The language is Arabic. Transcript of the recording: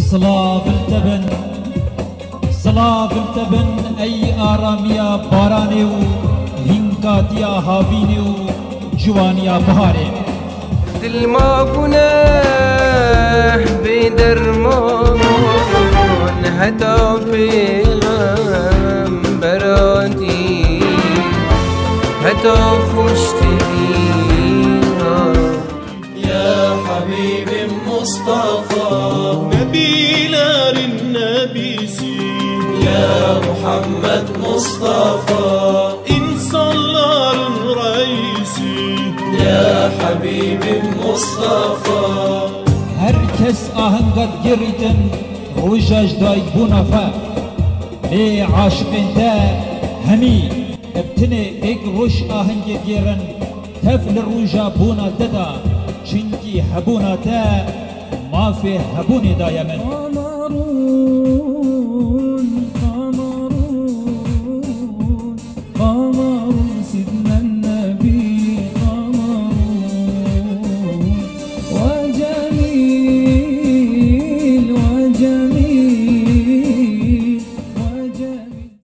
صلاة بالتبن أي آراميا باراني و هنكاتيا هاويني و جوانيا بهاري دل ما گناه بدرمان هتا پیغمبراتی هتا خوشترينا يا حبيبي مصطفى نبيلار النبي يا محمد مصطفى إنسانlar reisi يا حبيبي مصطفى herkes ahıngat girdin rujaj dayk bunafa li aşkinde hemi ابتني اك روش آهنگ گیرن تفل روجا بونا ددا چنکی حبونا تا ما في حبوني دايما